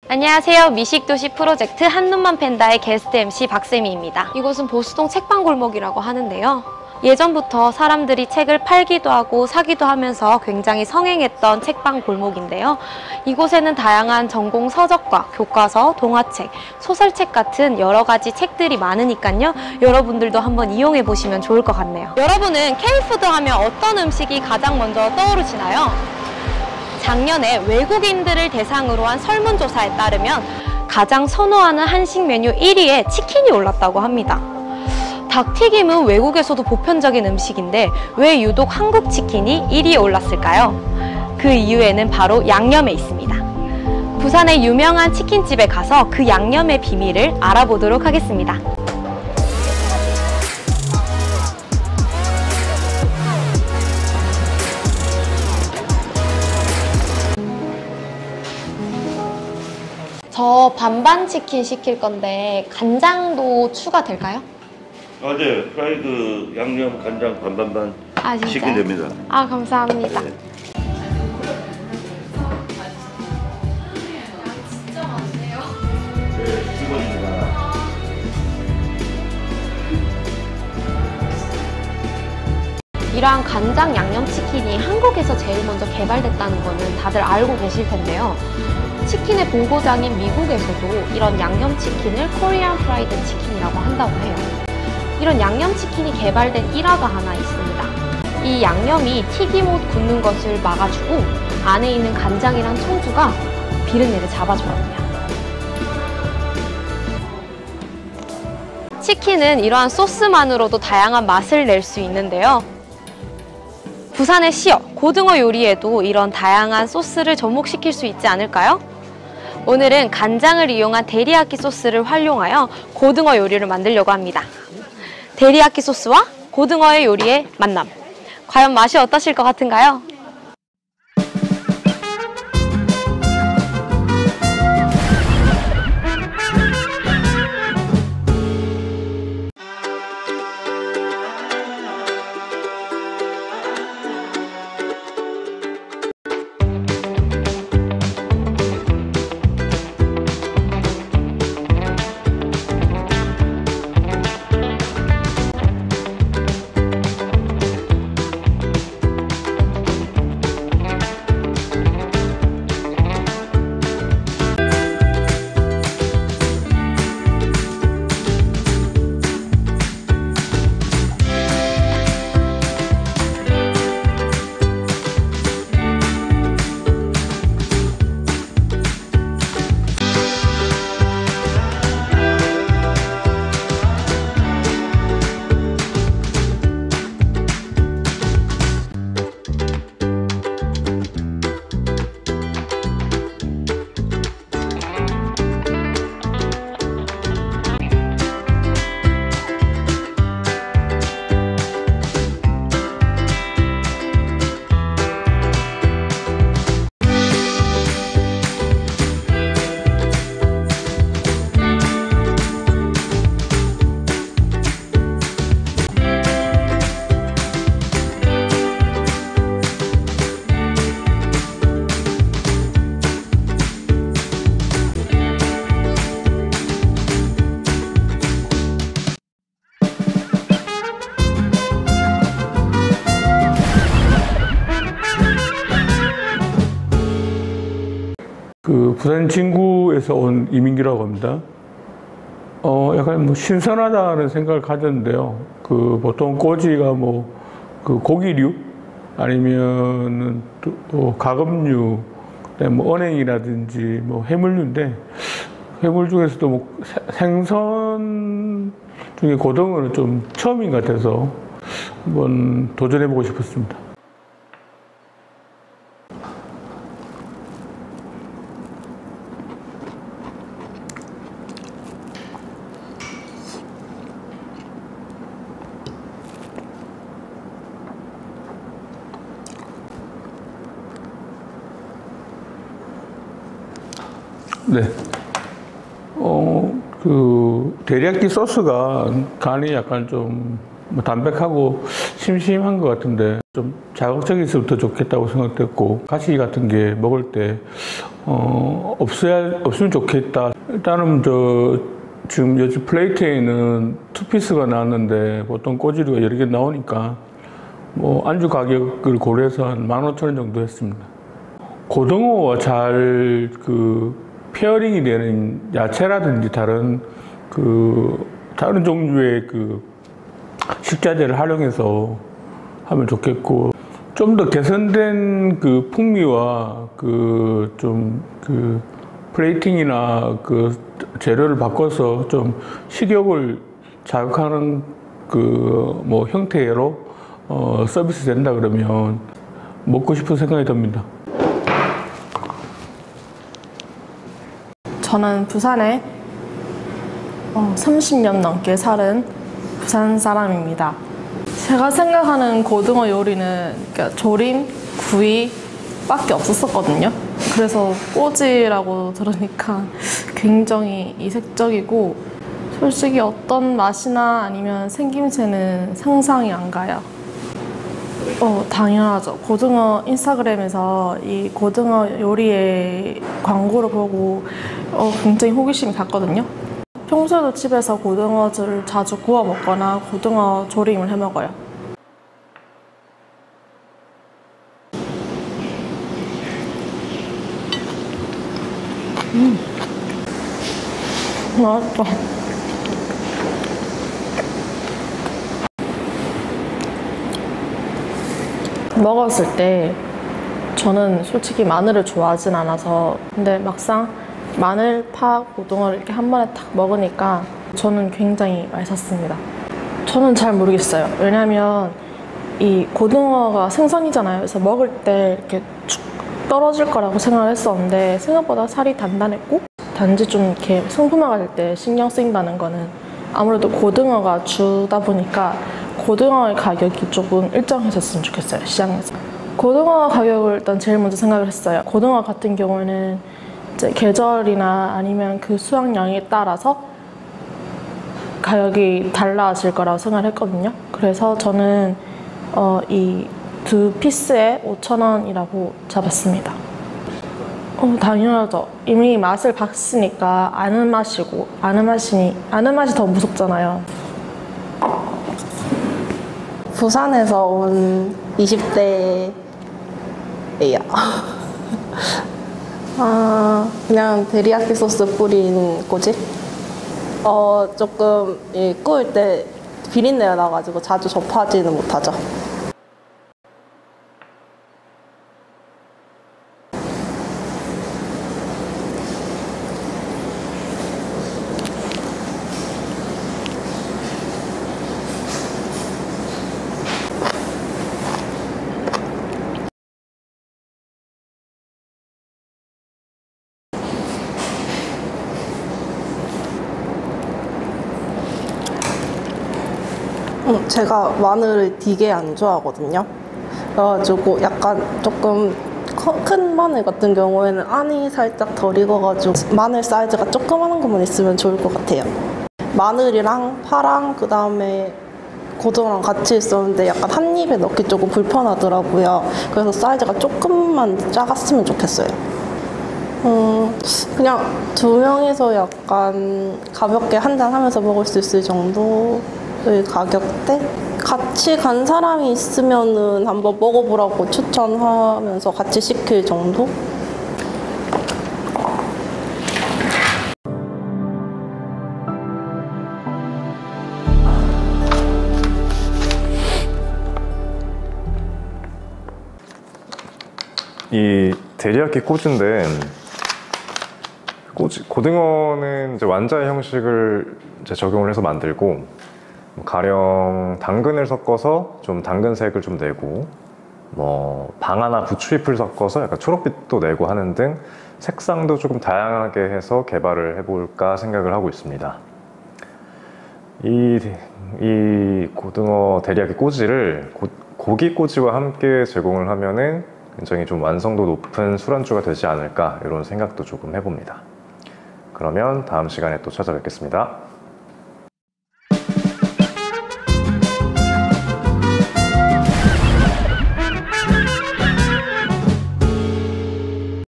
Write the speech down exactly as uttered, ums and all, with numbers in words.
안녕하세요. 미식도시 프로젝트 한눈만 팬다의 게스트 엠씨 박세미입니다. 이곳은 보수동 책방골목이라고 하는데요. 예전부터 사람들이 책을 팔기도 하고 사기도 하면서 굉장히 성행했던 책방 골목인데요. 이곳에는 다양한 전공 서적과 교과서, 동화책, 소설책 같은 여러 가지 책들이 많으니까요. 여러분들도 한번 이용해 보시면 좋을 것 같네요. 여러분은 K푸드 하면 어떤 음식이 가장 먼저 떠오르시나요? 작년에 외국인들을 대상으로 한 설문조사에 따르면 가장 선호하는 한식 메뉴 일 위에 치킨이 올랐다고 합니다. 닭튀김은 외국에서도 보편적인 음식인데 왜 유독 한국 치킨이 일 위에 올랐을까요? 그 이유에는 바로 양념에 있습니다. 부산의 유명한 치킨집에 가서 그 양념의 비밀을 알아보도록 하겠습니다. 저 반반 치킨 시킬 건데 간장도 추가될까요? 아, 네. 프라이드 양념 간장 반반반 아, 시키면 됩니다. 아, 감사합니다. 네. 진짜 많네요. 네, 이거입니다. 이러한 간장 양념치킨이 한국에서 제일 먼저 개발됐다는 거는 다들 알고 계실 텐데요. 치킨의 본고장인 미국에서도 이런 양념치킨을 코리안 프라이드 치킨이라고 한다고 해요. 이런 양념치킨이 개발된 일화가 하나 있습니다. 이 양념이 튀김옷 굳는 것을 막아주고 안에 있는 간장이랑 청주가 비린내를 잡아주거든요. 치킨은 이러한 소스만으로도 다양한 맛을 낼 수 있는데요. 부산의 시어, 고등어 요리에도 이런 다양한 소스를 접목시킬 수 있지 않을까요? 오늘은 간장을 이용한 데리야끼 소스를 활용하여 고등어 요리를 만들려고 합니다. 데리야끼 소스와 고등어의 요리의 만남. 과연 맛이 어떠실 것 같은가요? 그 부산 진구에서 온 이민규라고 합니다. 어, 약간 뭐 신선하다는 생각을 가졌는데요. 그 보통 꼬지가 뭐 그 고기류 아니면은 또 가금류, 그다음에 뭐 언행이라든지 뭐 해물류인데 해물 중에서도 뭐 생선 중에 고등어는 좀 처음인 것 같아서 한번 도전해보고 싶었습니다. 네. 어, 그, 데리야끼 소스가 간이 약간 좀 뭐 담백하고 심심한 것 같은데 좀 자극적이 있으면 더 좋겠다고 생각됐고, 가시 같은 게 먹을 때 어, 없어야 없으면 좋겠다. 일단은 저 지금 요즘 플레이트에는 투피스가 나왔는데 보통 꼬지류가 여러 개 나오니까 뭐 안주 가격을 고려해서 한 만 오천 원 정도 했습니다. 고등어와 잘 그 페어링이 되는 야채라든지 다른 그 다른 종류의 그 식자재를 활용해서 하면 좋겠고, 좀 더 개선된 그 풍미와 그 좀 그 플레이팅이나 그 재료를 바꿔서 좀 식욕을 자극하는 그 뭐 형태로 어 서비스 된다 그러면 먹고 싶은 생각이 듭니다. 저는 부산에 어, 삼십 년 넘게 살은 부산 사람입니다. 제가 생각하는 고등어 요리는 그러니까 조림, 구이 밖에 없었었거든요. 그래서 꼬지라고 들으니까 굉장히 이색적이고, 솔직히 어떤 맛이나 아니면 생김새는 상상이 안 가요. 어, 당연하죠. 고등어 인스타그램에서 이 고등어 요리의 광고를 보고 어, 굉장히 호기심이 갔거든요. 평소에도 집에서 고등어를 자주 구워 먹거나 고등어 조림을 해 먹어요. 음, 맛있어. 먹었을 때 저는 솔직히 마늘을 좋아하진 않아서, 근데 막상 마늘, 파, 고등어를 이렇게 한 번에 탁 먹으니까 저는 굉장히 맛있었습니다. 저는 잘 모르겠어요. 왜냐면 이 고등어가 생선이잖아요. 그래서 먹을 때 이렇게 축 떨어질 거라고 생각을 했었는데 생각보다 살이 단단했고, 단지 좀 이렇게 상품화가 될 때 신경 쓰인다는 거는 아무래도 고등어가 주다 보니까 고등어의 가격이 조금 일정해졌으면 좋겠어요, 시장에서. 고등어 가격을 일단 제일 먼저 생각을 했어요. 고등어 같은 경우에는 이제 계절이나 아니면 그 수확량에 따라서 가격이 달라질 거라고 생각을 했거든요. 그래서 저는 어, 이 두 피스에 오천 원이라고 잡았습니다. 어, 당연하죠. 이미 맛을 봤으니까 아는 맛이고, 아는 맛이니 아는 맛이 더 무섭잖아요. 부산에서 온 이십 대예요. 아, 그냥 데리야끼 소스 뿌린 꼬지? 어, 조금 이 구울 때 비린내가 나가지고 자주 접하지는 못하죠. 음, 제가 마늘을 되게 안 좋아하거든요. 그래가지고 약간 조금 커, 큰 마늘 같은 경우에는 안이 살짝 덜 익어가지고 마늘 사이즈가 조그마한 것만 있으면 좋을 것 같아요. 마늘이랑 파랑 그 다음에 고등어랑 같이 있었는데 약간 한 입에 넣기 조금 불편하더라고요. 그래서 사이즈가 조금만 작았으면 좋겠어요. 음, 그냥 두 명이서 약간 가볍게 한잔 하면서 먹을 수 있을 정도 의 가격대? 같이 간 사람이 있으면은 한번 먹어보라고 추천하면서 같이 시킬 정도? 이 데리야끼 꼬지인데, 꼬지, 고등어는 이제 완자의 형식을 이제 적용을 해서 만들고, 가령 당근을 섞어서 좀 당근색을 좀 내고, 뭐 방아나 부추잎을 섞어서 약간 초록빛도 내고 하는 등 색상도 조금 다양하게 해서 개발을 해볼까 생각을 하고 있습니다. 이, 이 고등어 데리야끼 꼬지를 고, 고기 꼬지와 함께 제공을 하면은 굉장히 좀 완성도 높은 술안주가 되지 않을까, 이런 생각도 조금 해봅니다. 그러면 다음 시간에 또 찾아뵙겠습니다.